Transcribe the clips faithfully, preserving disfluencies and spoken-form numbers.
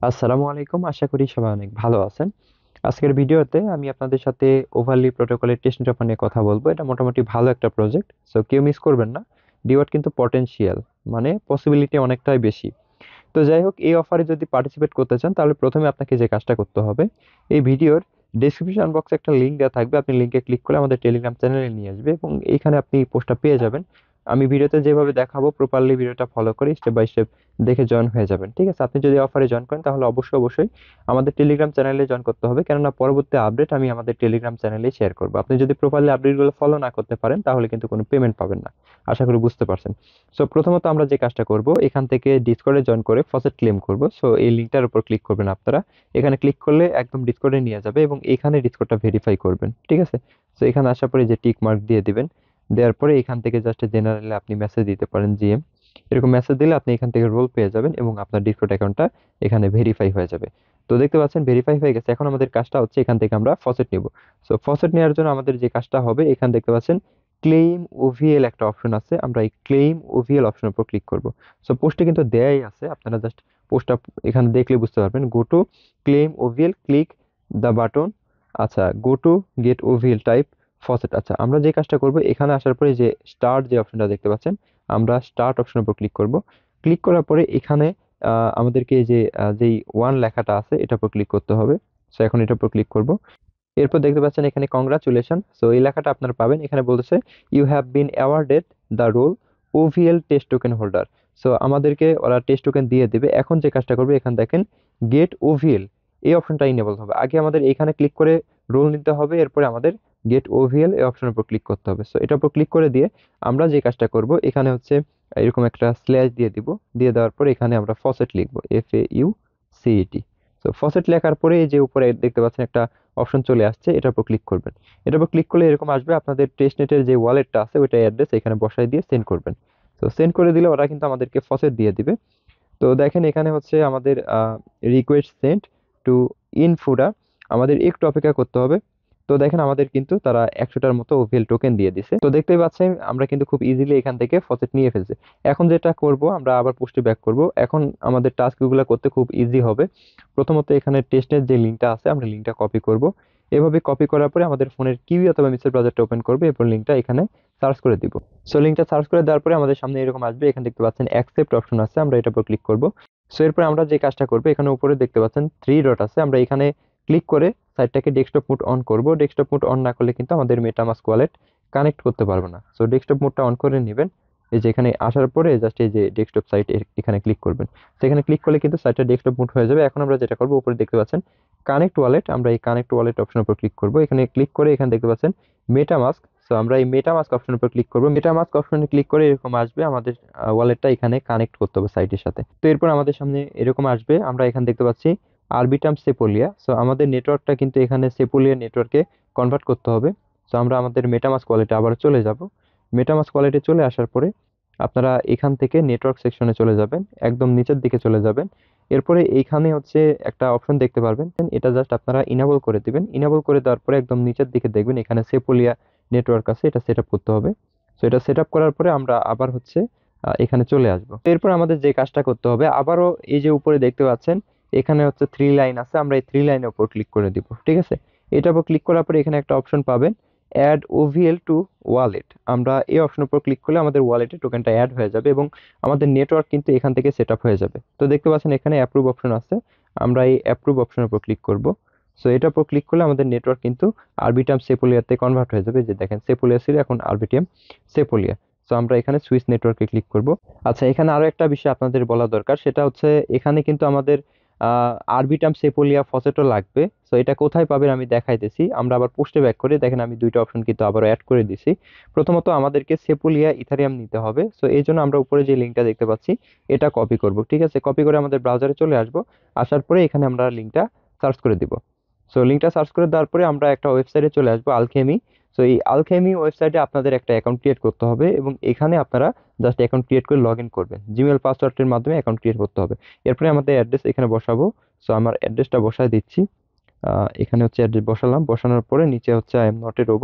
আসসালামু আলাইকুম, আশা করি সবাই অনেক ভালো আছেন। আজকের ভিডিওতে আমি আপনাদের সাথে ওভারলি প্রোটোকলের টেস্টনেট নিয়ে কথা বলবো। এটা মোটামুটি ভালো একটা প্রজেক্ট, সো কেউ মিস করবেন না। ডিওয়ার্ড কিন্তু পটেনশিয়াল, মানে পসিবিলিটি অনেকটাই বেশি। তো যাই হোক, এই অফারে যদি পার্টিসিপেট করতে চান তাহলে প্রথমে আপনাকে যে কাজটা করতে হবে, এই ভিডিওর ডেসক্রিপশন বক্সে একটা লিঙ্ক দেওয়া থাকবে, আপনি লিঙ্কে ক্লিক করে আমাদের টেলিগ্রাম চ্যানেলে নিয়ে আসবে এবং এইখানে আপনি পোস্টটা পেয়ে যাবেন। আমি ভিডিওতে যেভাবে দেখাবো প্রপারলি ভিডিওটা ফলো করে স্টেপ বাই স্টেপ দেখে জয়েন হয়ে যাবেন, ঠিক আছে? আপনি যদি অফারে জয়েন করেন তাহলে অবশ্যই অবশ্যই আমাদের টেলিগ্রাম চ্যানেলে জয়েন করতে হবে, কেননা পরবর্তী আপডেট আমি আমাদের টেলিগ্রাম চ্যানেলে শেয়ার করবো। আপনি যদি প্রপারলি আপডেটগুলো ফলো না করতে পারেন তাহলে কিন্তু কোনো পেমেন্ট পাবেন না। আশা করি বুঝতে পারছেন। সো প্রথমত আমরা যে কাজটা করব, এখান থেকে ডিসকর্ডে জয়েন করে ফসেট ক্লেম করব। সো এই লিঙ্কটার উপর ক্লিক করবেন আপনারা। এখানে ক্লিক করলে একদম ডিসকর্ডে নিয়ে যাবে এবং এখানে ডিসকর্ডটা ভেরিফাই করবেন, ঠিক আছে? সো এখানে আসার পরে যে টিক মার্ক দিয়ে দিবেন, দেওয়ার পরে এখান থেকে জাস্ট জেনারেলে আপনি মেসেজ দিতে পারেন জিএম। এরকম মেসেজ দিলে আপনি এখান থেকে রোল পেয়ে যাবেন এবং আপনার ডিসকর্ড অ্যাকাউন্টটা এখানে ভেরিফাই হয়ে যাবে। তো দেখতে পাচ্ছেন ভেরিফাই হয়ে গেছে। এখন আমাদের কাজটা হচ্ছে এখান থেকে আমরা ফসেট নিব। সো ফসেট নেওয়ার জন্য আমাদের যে কাজটা হবে, এখানে দেখতে পাচ্ছেন ক্লেম ওভিএল একটা অপশন আছে, আমরা এই ক্লেম ওভিএল অপশনের উপর ক্লিক করব। সো পোস্টে কিন্তু দেয়াই আছে, আপনারা জাস্ট পোস্টটা এখানে দেখলে বুঝতে পারবেন। Go to claim OVL, click the button. আচ্ছা, go to get OVL type faucet. আচ্ছা, আমরা যে কাজটা করব, এখানে আসার পরে যে স্টার্ট যে অপশনটা দেখতে পাচ্ছেন, আমরা স্টার্ট অপশনের উপর ক্লিক করব। ক্লিক করার পরে এখানে আহ, আমাদেরকে এই যে আহ, যেই ওয়ান লেখাটা আছে এটার উপর ক্লিক করতে হবে। সো এখন এটার উপর ক্লিক করব। এরপর দেখতে পাচ্ছেন এখানে কংগ্রাচুলেশন। সো এই লেখাটা আপনারা পাবেন, এখানে বলতেছে you have been awarded the role OVL test token holder. So আমাদেরকে ওরা টেস্ট টোকেন দিয়ে দিবে। এখন যে কাজটা করবে, এখানে দেখেন গেট ওভিএল, এই অপশনটা ইনেবল হবে। আগে আমাদের এখানে ক্লিক করে রোল নিতে হবে, এরপরে আমাদের গেট ওভিএল এই অপশনের উপর ক্লিক করতে হবে। সো এটার উপর ক্লিক করে দিয়ে আমরা যে কাজটা করব, এখানে হচ্ছে এরকম একটা স্ল্যাশ দিয়ে দিব। দিয়ে দেওয়ার পরে এখানে আমরা ফসেট লিখবো, F A U C E T. So faucet লেখার পরে এই যে উপরে দেখতে পাচ্ছেন একটা অপশন চলে আসছে, এটার উপর ক্লিক করবেন। এটার উপর ক্লিক করলে এরকম আসবে, আপনাদের টেস্টনেটের যে ওয়ালেটটা আছে ওইটা অ্যাড্রেস এখানে বসায় দিয়ে সেন্ড করবেন। তো সেন্ড করে দিলে ওরা কিন্তু আমাদেরকে ফসেট দিয়ে দিবে। তো দেখেন এখানে হচ্ছে আমাদের রিকোয়েস্ট সেন্ড টু ইনফুডা, আমাদের একটু অপেক্ষা করতে হবে। তো দেখেন আমাদের কিন্তু তারা একশোটার মতো ওভিএল টোকেন দিয়ে দিছে। তো দেখতেই পাচ্ছেন আমরা কিন্তু খুব ইজিলি এখান থেকে ফসেট নিয়ে ফেলছি। এখন যেটা করব, আমরা আবার পোস্টে ব্যাক করব। এখন আমাদের টাস্কগুলো করতে খুব ইজি হবে। প্রথমত এখানে টেস্টের যে লিঙ্কটা আছে, আমরা লিঙ্কটা কপি করব। এভাবে কপি করার পরে আমাদের ফোনের কিউই অথবা মিসের ব্রাউজারটা ওপেন করবে, এরপর লিঙ্কটা এখানে সার্চ করে দিব। সো লিঙ্কটা সার্চ করে দেওয়ার পরে আমাদের সামনে এরকম আসবে। এখানে দেখতে পাচ্ছেন অ্যাকসেপ্ট অপশন আছে, আমরা এটার উপর ক্লিক করব। সো এরপর আমরা যে কাজটা করবো, এখানে উপরে দেখতে পাচ্ছেন থ্রি ডট আছে, আমরা এখানে ক্লিক করে সাইটটাকে ডেস্কটপ মোড অন করব। ডেস্কটপ মোড অন না করলে কিন্তু আমাদের মেটামাস্ক ওয়ালেট কানেক্ট করতে পারবো না। সো ডেস্কটপ মোডটা অন করে নেবেন। এই যে এখানে আসার পরে জাস্ট এই যে ডেস্কটপ সাইট এখানে ক্লিক করবেন। সেখানে ক্লিক করলে কিন্তু সাইটটা ডেস্কটপ মোড হয়ে যাবে। এখন আমরা যেটা করবো, উপরে দেখতে পাচ্ছেন কানেক্ট ওয়ালেট, আমরা এই কানেক্ট ওয়ালেট অপশনের উপর ক্লিক করব। এখানে ক্লিক করে এখানে দেখতে পাচ্ছেন মেটামাস্ক। সো আমরা এই মেটামাস্ক অপশনের উপর ক্লিক করব। মেটামাস্ক অপশনে ক্লিক করে এরকম আসবে, আমাদের ওয়ালেটটা এখানে কানেক্ট করতে হবে সাইটের সাথে। তো এরপর আমাদের সামনে এরকম আসবে, আমরা এখানে দেখতে পাচ্ছি আরবিটাম সেপোলিয়া। সো আমাদের নেটওয়ার্কটা কিন্তু এখানে সেপোলিয়া নেটওয়ার্কে কনভার্ট করতে হবে। সো আমরা আমাদের মেটামাস্ক ওয়ালেটে আবার চলে যাব। মেটামাস্ক ওয়ালেটে চলে আসার পরে আপনারা এখান থেকে নেটওয়ার্ক সেকশনে চলে যাবেন, একদম নিচের দিকে চলে যাবেন। এরপরে এইখানে হচ্ছে একটা অপশন দেখতে পারবেন, এটা জাস্ট আপনারা ইনেবল করে দিবেন। ইনেবল করে দেওয়ার পরে একদম নিচের দিকে দেখবেন এখানে সেপোলিয়া নেটওয়ার্ক আছে, এটা সেট আপ করতে হবে। সো এটা সেট আপ করার পরে আমরা আবার হচ্ছে আহ, এখানে চলে আসবো। এরপর আমাদের যে কাজটা করতে হবে, আবারও এই যে উপরে দেখতে পাচ্ছেন এখানে হচ্ছে থ্রি লাইন আছে, আমরা এই থ্রি লাইনের উপর ক্লিক করে দিব, ঠিক আছে? এটার উপর ক্লিক করার পরে এখানে একটা অপশন পাবেন, অ্যাড ওভিএল টু ওয়ালেট। আমরা এই অপশনের উপর ক্লিক করলে আমাদের ওয়ালেটে টোকেনটা অ্যাড হয়ে যাবে এবং আমাদের নেটওয়ার্ক কিন্তু এখান থেকে সেট আপ হয়ে যাবে। তো দেখতে পাচ্ছেন এখানে অ্যাপ্রুভ অপশন আছে, আমরা এই অ্যাপ্রুভ অপশনের উপর ক্লিক করব। সো এটার উপর ক্লিক করলে আমাদের নেটওয়ার্ক কিন্তু আরবিটাম সেপোলিয়াতে কনভার্ট হয়ে যাবে। যে দেখেন সেপোলিয়া ছিল, এখন আরবিটিএম সেপোলিয়া। সো আমরা এখানে সুইচ নেটওয়ার্কে ক্লিক করব। আচ্ছা, এখানে আরো একটা বিষয় আপনাদের বলা দরকার, সেটা হচ্ছে এখানে কিন্তু আমাদের আরবিটাম সেপোলিয়া ফসেটও লাগবে। সো এটা কোথায় পাবেন আমি দেখাইতেছি। আমরা আবার পোস্টে ব্যাক করে দেখেন আমি দুইটা অপশন কিন্তু আবার অ্যাড করে দিছি। প্রথমত আমাদেরকে সেপোলিয়া ইথারিয়াম নিতে হবে। সো এই জন্য আমরা উপরে যে লিঙ্কটা দেখতে পাচ্ছি এটা কপি করব, ঠিক আছে? কপি করে আমাদের ব্রাউজারে চলে আসব। আসার পরে এখানে আমরা লিঙ্কটা সার্চ করে দিব। সো লিঙ্কটা সার্চ করে দেওয়ার পরে আমরা একটা ওয়েবসাইটে চলে আসবো, আলকেমি। সো এই আলকেমি ওয়েবসাইটে আপনাদের একটা অ্যাকাউন্ট ক্রিয়েট করতে হবে এবং এখানে আপনারা জাস্ট অ্যাকাউন্ট ক্রিয়েট করে লগ ইন করবেন, জিমেল পাসওয়ার্ডের মাধ্যমে অ্যাকাউন্ট ক্রিয়েট করতে হবে। এরপরে আমাদের অ্যাড্রেস এখানে বসাবো। সো আমার অ্যাড্রেসটা বসায় দিচ্ছি। আহ, এখানে হচ্ছে অ্যাড্রেস বসালাম, বসানোর পরে নিচে হচ্ছে I am not a robot,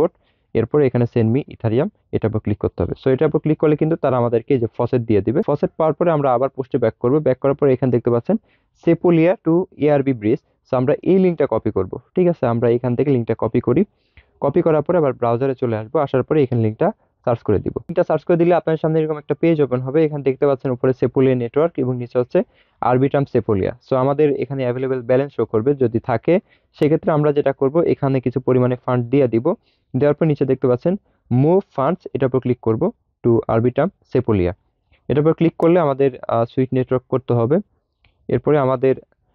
এরপরে এখানে সেন্ড মি ইথারিয়াম এটার উপর ক্লিক করতে হবে। সো এটার উপর ক্লিক করলে কিন্তু তারা আমাদেরকে এই যে ফসেট দিয়ে দিবে। ফসেট পাওয়ার পরে আমরা আবার পোস্টে ব্যাক করবো। ব্যাক করার পরে এখানে দেখতে পাচ্ছেন Sepolia to ARB bridge. So আমরা এই লিঙ্কটা কপি করব, ঠিক আছে। আমরা এখান থেকে লিঙ্কটা কপি করি। কপি করার পরে আবার ব্রাউজারে চলে আসবো, আসার পরে এখানে লিঙ্কটা সার্চ করে দিব। লিঙ্কটা সার্চ করে দিলে আপনার সামনে এরকম একটা পেজ ওপেন হবে। এখানে দেখতে পাচ্ছেন উপরে সেপোলিয়া নেটওয়ার্ক এবং নিচে হচ্ছে আরবিটাম সেপোলিয়া। সো আমাদের এখানে অ্যাভেলেবেল ব্যালেন্স শো করবে, যদি থাকে সেক্ষেত্রে আমরা যেটা করব এখানে কিছু পরিমাণে ফান্ড দিয়ে দিব। দেওয়ার পর নিচে দেখতে পাচ্ছেন মুভ ফান্ডস, এটার উপর ক্লিক করব টু আরবিটাম সেপোলিয়া। এটার উপর ক্লিক করলে আমাদের সুইট নেটওয়ার্ক করতে হবে। এরপরে আমাদের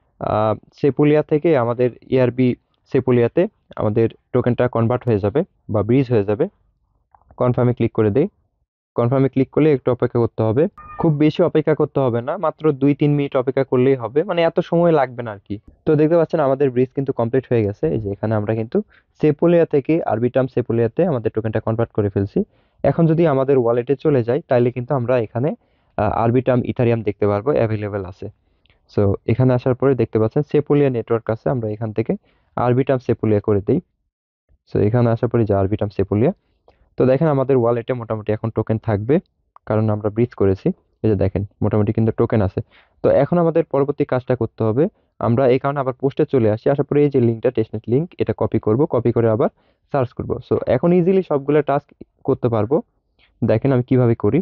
সেপুলিয়া থেকে আমাদের ইআরবি সেপুলিয়াতে আমাদের টোকেনটা কনভার্ট হয়ে যাবে বা ব্রিজ হয়ে যাবে। কনফার্মে ক্লিক করে দেই। কনফার্মে ক্লিক করলে একটু অপেক্ষা করতে হবে, খুব বেশি অপেক্ষা করতে হবে না, মাত্র দুই তিন মিনিট অপেক্ষা করলেই হবে, মানে এত সময় লাগবে না আর কি। তো দেখতে পাচ্ছেন আমাদের ব্রিজ কিন্তু কমপ্লিট হয়ে গেছে। এই যে এখানে আমরা কিন্তু সেপুলিয়া থেকে আরবিটাম সেপুলিয়াতে আমাদের টোকেনটা কনভার্ট করে ফেলছি। এখন যদি আমাদের ওয়ালেটে চলে যাই তাহলে কিন্তু আমরা এখানে আরবিটাম ইথারিয়াম দেখতে পারবো অ্যাভেলেবেল আছে। সো এখানে আসার পরে দেখতে পাচ্ছেন সেপুলিয়া নেটওয়ার্ক আছে, আমরা এখান থেকে আরবিটাম সেপুলিয়া করে দিই। সো এখানে আসার পরে যে আরবিটাম সেপুলিয়া, তো দেখেন আমাদের ওয়ালেটে মোটামুটি এখন টোকেন থাকবে, কারণ আমরা ব্রিজ করেছি। এই যে দেখেন মোটামুটি কিন্তু টোকেন আছে। তো এখন আমাদের পরবর্তী কাজটা করতে হবে, আমরা এই কারণে আবার পোস্টে চলে আসি। আসার পরে এই যে লিঙ্কটা টেস্টনেট লিঙ্ক, এটা কপি করব, কপি করে আবার সার্চ করব। সো এখন ইজিলি সবগুলো টাস্ক করতে পারবো। দেখেন আমি কিভাবে করি।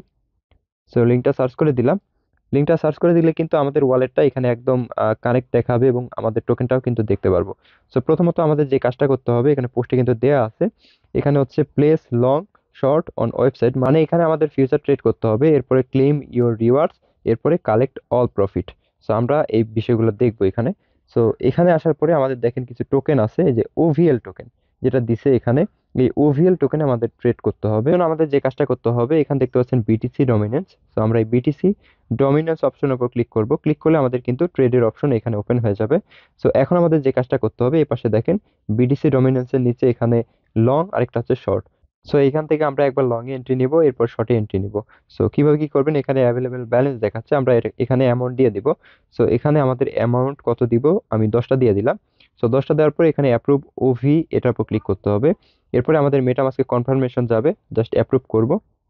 সো লিঙ্কটা সার্চ করে দিলাম। লিঙ্কটা সার্চ করে দিলে কিন্তু আমাদের ওয়ালেটটা এখানে একদম কানেক্ট দেখাবে এবং আমাদের টোকেনটাও কিন্তু দেখতে পারবো। সো প্রথমত আমাদের যে কাজটা করতে হবে, এখানে পোস্টে কিন্তু দেয়া আছে, এখানে হচ্ছে place long short on website, মানে এখানে আমাদের ফিউচার ট্রেড করতে হবে। এরপরে ক্লেম ইউর রিওয়ার্ডস, এরপরে কালেক্ট অল প্রফিট। সো আমরা এই বিষয়গুলো দেখবো এখানে। সো এখানে আসার পরে আমাদের দেখেন কিছু টোকেন আছে, এই যে ওভিএল টোকেন যেটা দিছে এখানে, এই ওভিএল টোকেনে আমাদের ট্রেড করতে হবে। এখন আমাদের যে কাজটা করতে হবে, এখানে দেখতে পাচ্ছেন বিটিসি ডমিনেন্স। সো আমরা এই বিটিসি ডমিনেন্স অপশনের উপর ক্লিক করব। ক্লিক করলে আমাদের কিন্তু ট্রেডের অপশন এখানে ওপেন হয়ে যাবে। সো এখন আমাদের যে কাজটা করতে হবে, এই পাশে দেখেন বিটিসি ডমিনেন্সের নিচে এখানে লং আরেকটা হচ্ছে শর্ট। সো এখান থেকে আমরা একবার লং এ এন্ট্রি নিব, এরপর শর্টে এন্ট্রি নিব। সো কিভাবে কি করবেন, এখানে অ্যাভেলেবেল ব্যালেন্স দেখাচ্ছে, আমরা এটা- এখানে অ্যামাউন্ট দিয়ে দিব। সো এখানে আমাদের অ্যামাউন্ট কত দিব, আমি দশটা দিয়ে দিলাম। সো দশটা দেওয়ার পরে এখানে অ্যাপ্রুভ ওভি এটার উপর ক্লিক করতে হবে। এরপরে আমাদের মেটামাস্কে কনফার্মেশন যাবে, জাস্ট অ্যাপ্রুভ করব।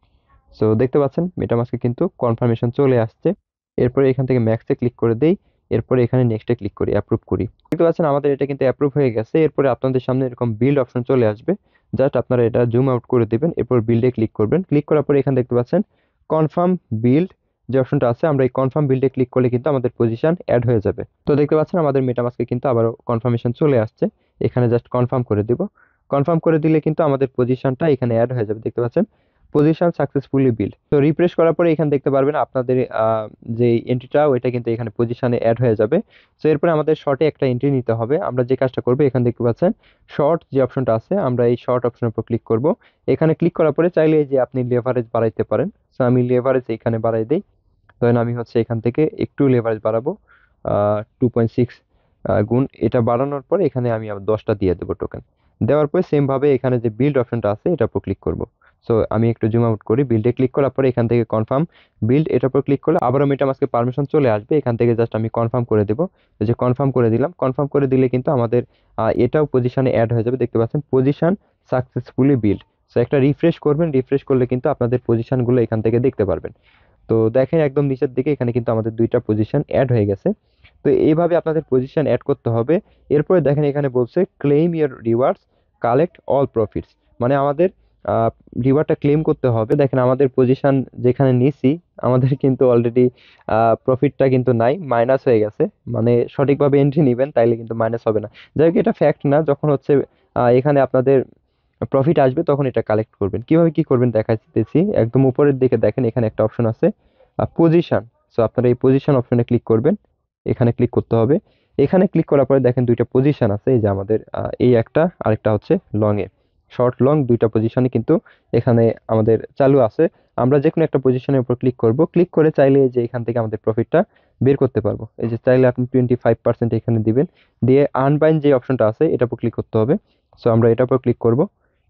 সো দেখতে পাচ্ছেন মেটামাস্কে কিন্তু কনফার্মেশন চলে আসছে। এরপরে এখান থেকে ম্যাক্সে ক্লিক করে দেই। এরপরে এখানে নেক্সটে ক্লিক করি, অ্যাপ্রুভ করি। দেখতে পাচ্ছেন আমাদের এটা কিন্তু অ্যাপ্রুভ হয়ে গেছে। এরপরে আপনাদের সামনে এরকম বিল্ড অপশন চলে আসবে, জাস্ট আপনারা এটা জুম আউট করে দিবেন। এরপর বিল্ডে ক্লিক করবেন। ক্লিক করার পরে এখানে দেখতে পাচ্ছেন কনফার্ম বিল্ড যে অপশনটা আছে, আমরা এই কনফার্ম বিল্ডে ক্লিক করলে কিন্তু আমাদের পজিশন অ্যাড হয়ে যাবে। তো দেখতে পাচ্ছেন আমাদের মেটামাস্কে কিন্তু আবারও কনফার্মেশন চলে আসছে। এখানে জাস্ট কনফার্ম করে দিব। কনফার্ম করে দিলে কিন্তু আমাদের পজিশনটা এখানে অ্যাড হয়ে যাবে। দেখতে পাচ্ছেন পজিশন সাকসেসফুলি বিল্ড। তো রিফ্রেশ করার পরে এখানে দেখতে পারবেন আপনাদের আহ, যে এন্ট্রিটা ওইটা কিন্তু এখানে পজিশনে অ্যাড হয়ে যাবে। তো এরপরে আমাদের শর্টে একটা এন্ট্রি নিতে হবে। আমরা যে কাজটা করবো, এখানে দেখতে পাচ্ছেন শর্ট যে অপশনটা আছে, আমরা এই শর্ট অপশনের উপর ক্লিক করব। এখানে ক্লিক করার পরে চাইলে যে আপনি লেভারেজ বাড়াইতে পারেন। তো আমি লেভারেজ এখানে বাড়াই দিই। ধরেন আমি হচ্ছে এখান থেকে একটু লেভারেজ বাড়াবো, টু পয়েন্ট সিক্স গুণ। এটা বাড়ানোর পরে এখানে আমি আবার দশটা দিয়ে দেবো টোকেন। দেওয়ার পরে সেম ভাবে এখানে যে বিল্ড অপশনটা আছে এটার উপর ক্লিক করব। সো আমি একটু জুম আউট করি, বিল্ডে ক্লিক করার পরে এখান থেকে কনফার্ম বিল্ড এটার উপর ক্লিক করলে আবারও মেটামাস্কে পারমিশন চলে আসবে। এখান থেকে জাস্ট আমি কনফার্ম করে দেবো। এই যে কনফার্ম করে দিলাম। কনফার্ম করে দিলে কিন্তু আমাদের আহ, এটাও পজিশনে অ্যাড হয়ে যাবে। দেখতে পাচ্ছেন পজিশন সাকসেসফুলি বিল্ড। সো একটা রিফ্রেশ করবেন, রিফ্রেশ করলে কিন্তু আপনাদের পজিশনগুলো এখান থেকে দেখতে পারবেন। তো দেখেন একদম নিচের দিকে এখানে কিন্তু আমাদের দুইটা পজিশন অ্যাড হয়ে গেছে। তো এইভাবে আপনাদের পজিশন অ্যাড করতে হবে। এরপরে দেখেন এখানে বলছে claim your rewards collect all profits, মানে আমাদের রিওয়ার্ডটা ক্লেম করতে হবে। দেখেন আমাদের পজিশন যেখানে নিছি আমাদের কিন্তু অলরেডি প্রফিটটা কিন্তু নাই, মাইনাস হয়ে গেছে। মানে সঠিকভাবে এন্ট্রি নেবেন তাইলে কিন্তু মাইনাস হবে না। যাই হোক এটা ফ্যাক্ট না, যখন হচ্ছে আহ, এখানে আপনাদের প্রফিট আসবে তখন এটা কালেক্ট করবেন। কিভাবে কি করবেন দেখাচ্ছি। একদম উপরের দিকে দেখেন এখানে একটা অপশন আছে পজিশন। সো আপনারা এই পজিশন অপশনে ক্লিক করবেন, এখানে ক্লিক করতে হবে। এখানে ক্লিক করার পরে দেখেন দুইটা পজিশন আছে, এই যে আমাদের আহ, এই একটা আরেকটা হচ্ছে লং এ, শর্ট লং দুইটা পজিশনে কিন্তু এখানে আমাদের চালু আছে। আমরা যে কোনো একটা পজিশনের উপর ক্লিক করব। ক্লিক করে চাইলে এই যে এখান থেকে আমাদের প্রফিটটা বের করতে পারবো। এই যে চাইলে আপনি টোয়েন্টি ফাইভ পার্সেন্ট এখানে দিবেন, দিয়ে আনবাইন্ড যে অপশনটা আছে এটার উপর ক্লিক করতে হবে। সো আমরা এটার উপর ক্লিক করব।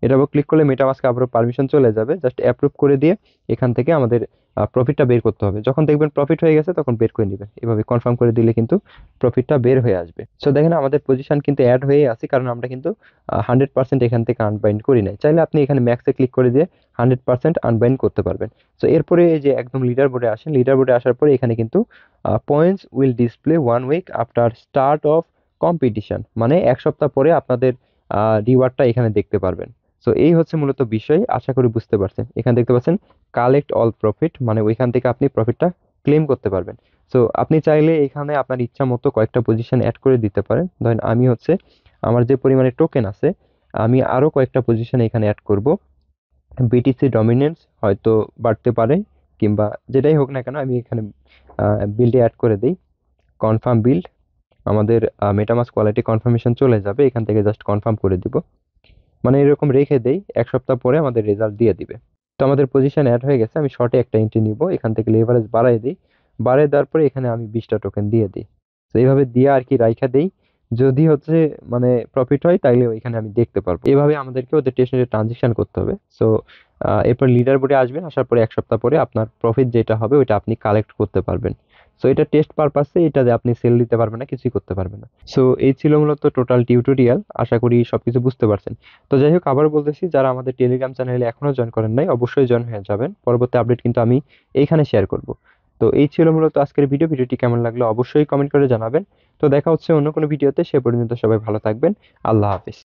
এটা ক্লিক করলে মেটামাস্কে আবারও পারমিশন চলে যাবে, জাস্ট অ্যাপ্রুভ করে দিয়ে এখান থেকে আমাদের প্রফিটটা বের করতে হবে। যখন দেখবেন প্রফিট হয়ে গেছে তখন বের করে নেবেন, এভাবে কনফার্ম করে দিলে কিন্তু প্রফিটটা বের হয়ে আসবে। সো দেখেন আমাদের পজিশন কিন্তু অ্যাড হয়ে আছে, কারণ আমরা কিন্তু হান্ড্রেড পার্সেন্ট এখান থেকে আনবাইন্ড করি নাই। চাইলে আপনি এখানে ম্যাক্সে ক্লিক করে দিয়ে হান্ড্রেড পার্সেন্ট আনবাইন্ড করতে পারবেন। সো এরপরে এই যে একদম লিডার বোর্ডে আসেন, লিডার বোর্ডে আসার পরে এখানে কিন্তু points will display one week after start of competition, মানে এক সপ্তাহ পরে আপনাদের রিওয়ার্ডটা এখানে দেখতে পারবেন। সো এই হচ্ছে মূলত বিষয়, আশা করি বুঝতে পারছেন। এখানে দেখতে পাচ্ছেন কালেক্ট অল প্রফিট, মানে ওইখান থেকে আপনি প্রফিটটা ক্লেম করতে পারবেন। সো আপনি চাইলে এখানে আপনার ইচ্ছা মতো কয়েকটা পজিশন অ্যাড করে দিতে পারেন। ধরেন আমি হচ্ছে আমার যে পরিমাণে টোকেন আছে, আমি আরও কয়েকটা পজিশন এখানে অ্যাড করব। বিটিসি ডমিনেন্স হয়তো বাড়তে পারে, কিংবা যেটাই হোক না কেন আমি এখানে বিল্ডে অ্যাড করে দিই। কনফার্ম বিল্ড, আমাদের মেটামাস্ক কোয়ালিটি কনফার্মেশন চলে যাবে, এখান থেকে জাস্ট কনফার্ম করে দিব, মানে এরকম রেখে দেই, এক সপ্তাহ পরে আমাদের রেজাল্ট দিয়ে দিবে। তো আমাদের পজিশন অ্যাড হয়ে গেছে, আমি শর্টে একটা এন্ট্রি নিব, এখান থেকে লেভারেজ বাড়াই দিই, বাড়াই দেওয়ার পরে এখানে আমি বিশটা টোকেন দিয়ে দিই। তো এইভাবে দিয়ে আর কি রাইখা দেই, যদি হচ্ছে মানে প্রফিট হয় তাইলে এখানে আমি দেখতে পারবো। এভাবে আমাদেরকে ওদের টেস্টনেটে ট্রানজেকশন করতে হবে। সো এরপর লিডার বোর্ডে আসবেন, আসার পরে এক সপ্তাহ পরে আপনার প্রফিট যেটা হবে ওইটা আপনি কালেক্ট করতে পারবেন। সো এটা টেস্ট পারপাসে, এটাতে আপনি সেল দিতে পারবেন না, কিছুই করতে পারবেন না। সো এই ছিল মূলত টোটাল টিউটোরিয়াল, আশা করি সবকিছু বুঝতে পারছেন। তো যাই হোক, আবার বলতেছি, যারা আমাদের টেলিগ্রাম চ্যানেলে এখনো জয়েন করেন নাই অবশ্যই জয়েন হয়ে যাবেন, পরবর্তী আপডেট কিন্তু আমি এইখানে শেয়ার করব। তো এই ছিল মূলত আজকের ভিডিও। ভিডিওটি কেমন লাগলো অবশ্যই কমেন্ট করে জানাবেন। তো দেখা হচ্ছে অন্য কোনো ভিডিওতে, সে পর্যন্ত সবাই ভালো থাকবেন। আল্লাহ হাফিজ।